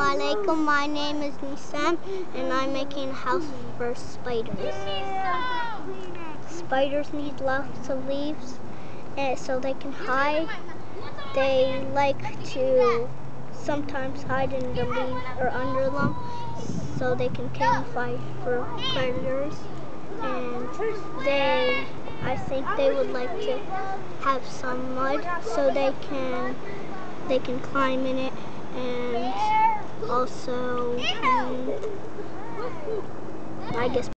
Assalamualaikum. My name is Nissam and I'm making a house for spiders. Spiders need lots of leaves so they can hide. They like to sometimes hide in the leaves or under them so they can camouflage for predators. And I think they would like to have some mud so they can climb in it, and also I guess